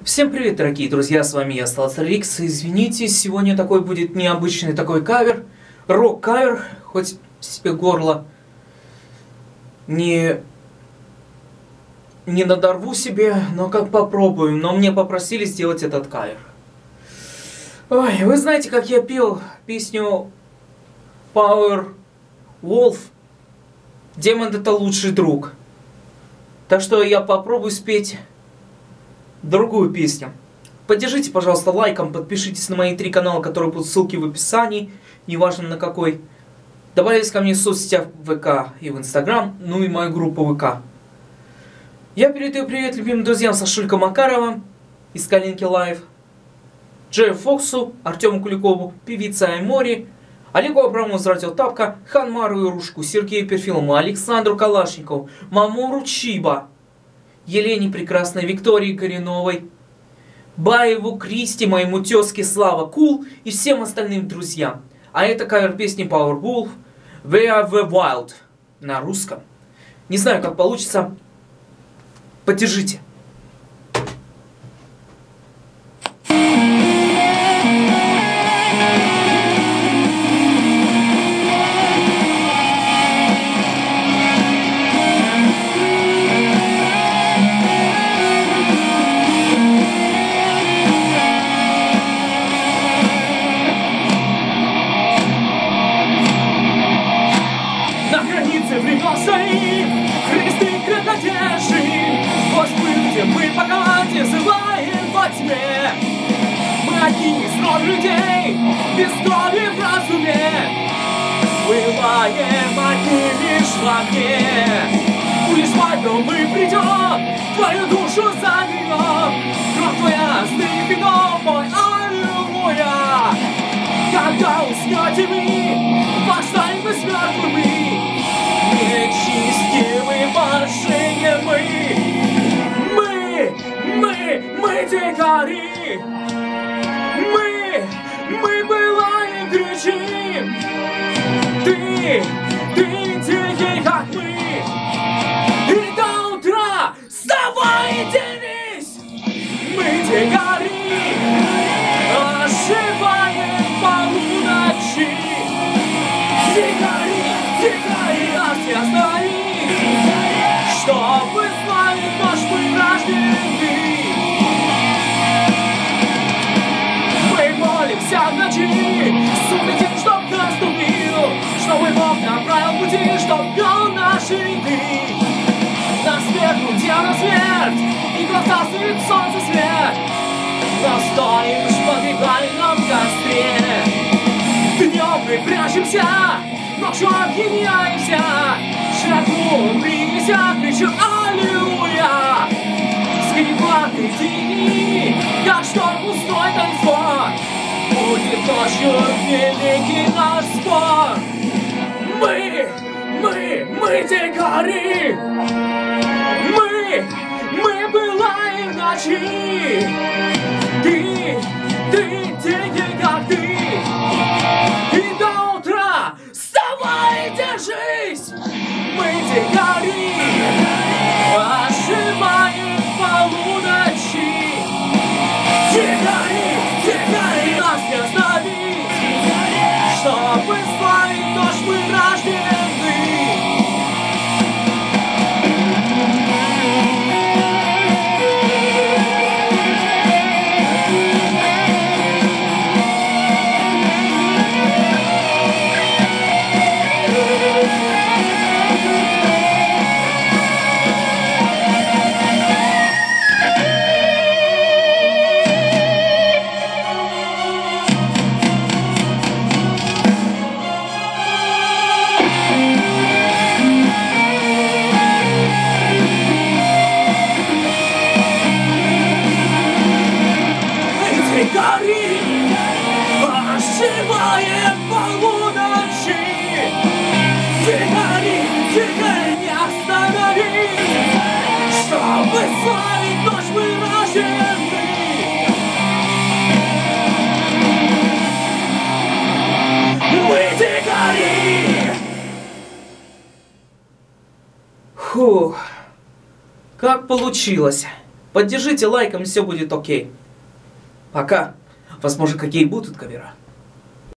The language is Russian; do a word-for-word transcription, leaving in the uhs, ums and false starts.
Всем привет, дорогие друзья, с вами я, Сталстрикс. Извините, сегодня такой будет необычный такой кавер, рок-кавер, хоть себе горло не, не надорву себе, но как попробую, но мне попросили сделать этот кавер. Ой, вы знаете, как я пел песню Power Wolf? Демон — это лучший друг. Так что я попробую спеть другую песню. Поддержите, пожалуйста, лайком, подпишитесь на мои три канала, которые будут ссылки в описании, неважно на какой. Добавляйтесь ко мне в соцсетях в ВК и в Инстаграм, ну и мою группу ВК. Я передаю привет любимым друзьям Сашулька Макарова из Калинки Лайв, Джею Фоксу, Артему Куликову, певице Аймори, Олегу Абрамову из Радио Тапка, Ханмару Ирушку, Сергею Перфилову, Александру Калашникову, Мамору Чиба, Елене Прекрасной, Виктории Кореновой, Баеву Кристи, моему тезке Слава Кул и всем остальным друзьям. А это кавер песни Power Wolf We Are The Wild на русском. Не знаю, как получится. Поддержите. Христы крокодяжи, пусть будем мы по команде взываем во тьме. Мы одни из род людей, без крови в разуме, плываем одни лишь в огне. Будешь спать, но мы придем, твою душу заберем. Кровь твоя стынет вином, мой аллилуйя. Когда уснете вы, восстанем мы с мертвыми. Нечестивые башни мы, мы, мы, мы дикари, мы, мы пылаем, кричим, ты, ты дикий, как мы, и до утра вставай и делись, мы дикари, оживаем полуночи, дикари. Дикари, нас не остановить, чтобы славить наш мы рождены. Мы молимся в ночи, судный день, чтоб наступил, чтобы Бог направил пути, чтоб вел наши ряды. На свету дело смерть, и глаза светит солнце свет, но стоим в погребальном костре. Днем мы прячемся, ночью объединяемся, жертву принеся, кричу аллилуйя. Скрипаты дикие, как шторм пустой танцпор, будет ночью великий наш спор. Мы, мы, мы дикари, мы, мы пылаем ночи. Ты, ты дикий, как ты, и до утра вставай и держись! Мы дикари, оживаем полуночи. Дикари, дикари, нас не остановить, чтобы славить ночь мы рождены. Оживаем полуночи. Дикари, дикари, не остановить, чтобы славить ночь мы рождены. Мы дикари. Фух, как получилось. Поддержите лайком, и все будет окей. Пока. Возможно, какие будут кавера.